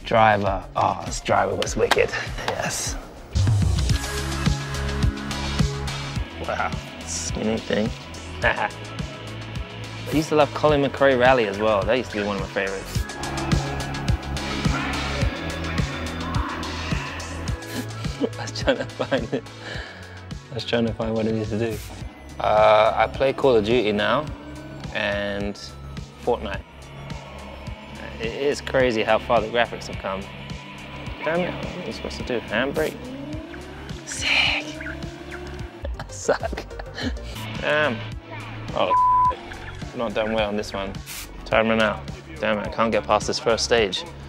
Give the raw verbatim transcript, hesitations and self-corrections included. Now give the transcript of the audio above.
Driver. Oh, this Driver was wicked. Yes. Wow, skinny thing. I used to love Colin McRae Rally as well. That used to be one of my favorites. I was trying to find it. I was trying to find what I need to do. Uh, I play Call of Duty now and Fortnite. It is crazy how far the graphics have come. Damn it, what am I supposed to do? Handbrake? Sick. I suck. Damn. Oh, not done well on this one. Time ran out. Damn it, I can't get past this first stage.